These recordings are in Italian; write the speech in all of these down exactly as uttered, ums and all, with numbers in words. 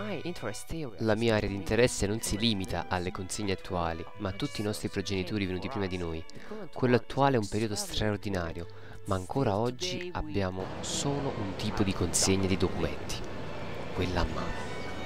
La mia area di interesse non si limita alle consegne attuali, ma a tutti i nostri progenitori venuti prima di noi. Quello attuale è un periodo straordinario, ma ancora oggi abbiamo solo un tipo di consegna di documenti, quella a mano.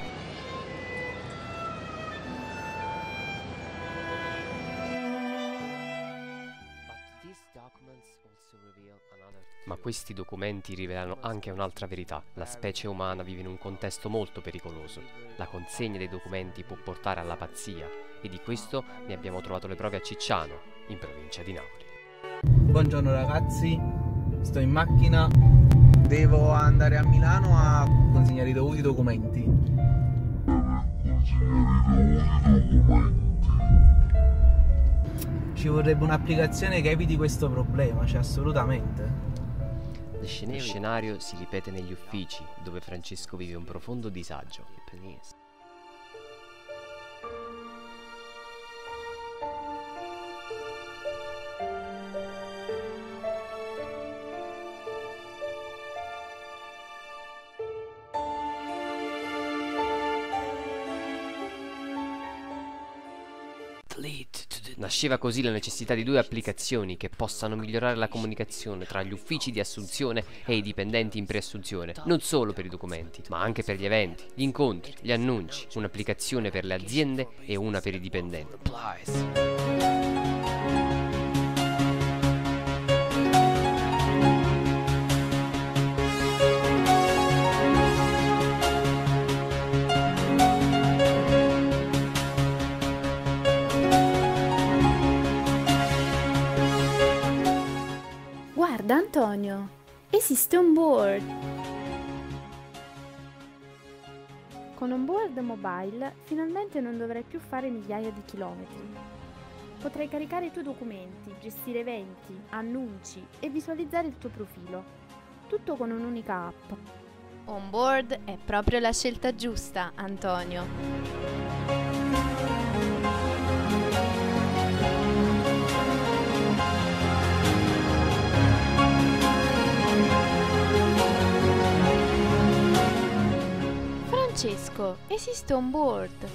Ma questi documenti rivelano anche un'altra verità. La specie umana vive in un contesto molto pericoloso. La consegna dei documenti può portare alla pazzia, e di questo ne abbiamo trovato le prove a Cicciano, in provincia di Napoli. Buongiorno ragazzi, sto in macchina, devo andare a Milano a consegnare i dovuti documenti. Ci vorrebbe un'applicazione che eviti questo problema, cioè assolutamente. Lo scenario si ripete negli uffici, dove Francesco vive un profondo disagio. Nasceva così la necessità di due applicazioni che possano migliorare la comunicazione tra gli uffici di assunzione e i dipendenti in preassunzione, non solo per i documenti, ma anche per gli eventi, gli incontri, gli annunci, un'applicazione per le aziende e una per i dipendenti. Guarda Antonio, esiste Onboard! Con Onboard Mobile finalmente non dovrai più fare migliaia di chilometri. Potrai caricare i tuoi documenti, gestire eventi, annunci e visualizzare il tuo profilo. Tutto con un'unica app. Onboard è proprio la scelta giusta, Antonio. Francesco, esiste Onboard.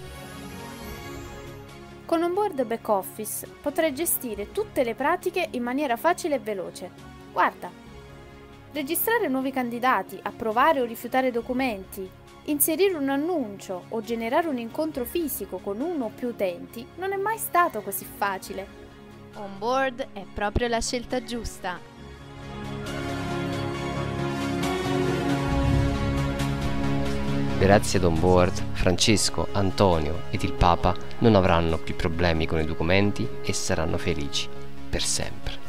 Con Onboard Back Office potrai gestire tutte le pratiche in maniera facile e veloce. Guarda, registrare nuovi candidati, approvare o rifiutare documenti, inserire un annuncio o generare un incontro fisico con uno o più utenti non è mai stato così facile. Onboard è proprio la scelta giusta. Grazie ad Onboard, Francesco, Antonio ed il Papa non avranno più problemi con i documenti e saranno felici per sempre.